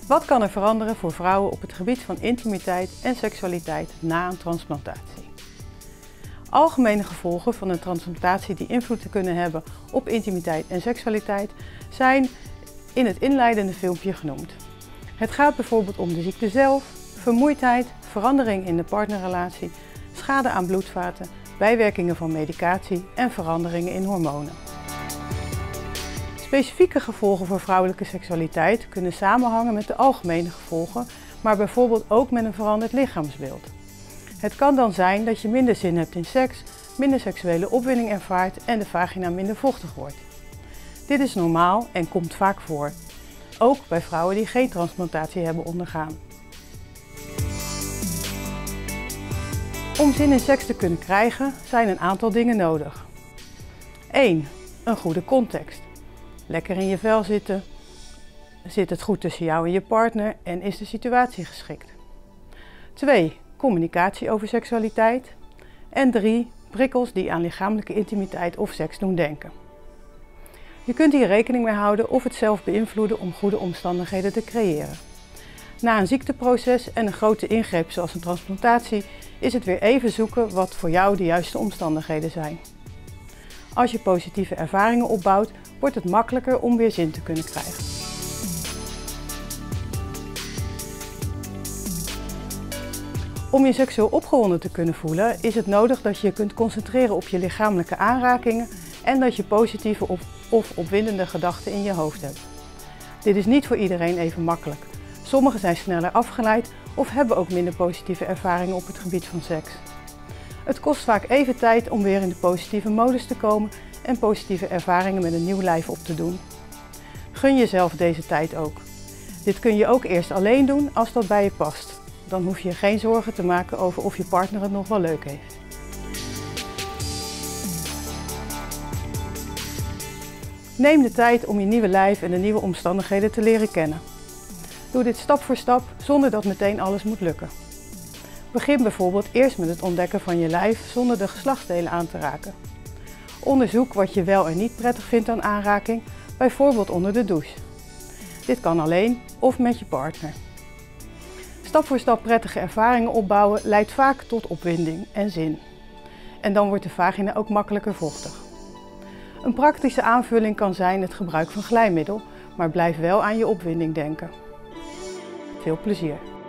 Wat kan er veranderen voor vrouwen op het gebied van intimiteit en seksualiteit na een transplantatie? Algemene gevolgen van een transplantatie die invloed kunnen hebben op intimiteit en seksualiteit zijn in het inleidende filmpje genoemd. Het gaat bijvoorbeeld om de ziekte zelf, vermoeidheid, verandering in de partnerrelatie, schade aan bloedvaten, bijwerkingen van medicatie en veranderingen in hormonen. Specifieke gevolgen voor vrouwelijke seksualiteit kunnen samenhangen met de algemene gevolgen, maar bijvoorbeeld ook met een veranderd lichaamsbeeld. Het kan dan zijn dat je minder zin hebt in seks, minder seksuele opwinding ervaart en de vagina minder vochtig wordt. Dit is normaal en komt vaak voor, ook bij vrouwen die geen transplantatie hebben ondergaan. Om zin in seks te kunnen krijgen zijn een aantal dingen nodig. 1. Een goede context. Lekker in je vel zitten. Zit het goed tussen jou en je partner en is de situatie geschikt? 2. Communicatie over seksualiteit. En 3. Prikkels die aan lichamelijke intimiteit of seks doen denken. Je kunt hier rekening mee houden of het zelf beïnvloeden om goede omstandigheden te creëren. Na een ziekteproces en een grote ingreep zoals een transplantatie is het weer even zoeken wat voor jou de juiste omstandigheden zijn. Als je positieve ervaringen opbouwt, wordt het makkelijker om weer zin te kunnen krijgen. Om je seksueel opgewonden te kunnen voelen is het nodig dat je je kunt concentreren op je lichamelijke aanrakingen en dat je positieve of opwindende gedachten in je hoofd hebt. Dit is niet voor iedereen even makkelijk. Sommigen zijn sneller afgeleid of hebben ook minder positieve ervaringen op het gebied van seks. Het kost vaak even tijd om weer in de positieve modus te komen en positieve ervaringen met een nieuw lijf op te doen. Gun jezelf deze tijd ook. Dit kun je ook eerst alleen doen als dat bij je past. Dan hoef je geen zorgen te maken over of je partner het nog wel leuk heeft. Neem de tijd om je nieuwe lijf en de nieuwe omstandigheden te leren kennen. Doe dit stap voor stap zonder dat meteen alles moet lukken. Begin bijvoorbeeld eerst met het ontdekken van je lijf zonder de geslachtsdelen aan te raken. Onderzoek wat je wel en niet prettig vindt aan aanraking, bijvoorbeeld onder de douche. Dit kan alleen of met je partner. Stap voor stap prettige ervaringen opbouwen leidt vaak tot opwinding en zin. En dan wordt de vagina ook makkelijker vochtig. Een praktische aanvulling kan zijn het gebruik van glijmiddel, maar blijf wel aan je opwinding denken. Veel plezier!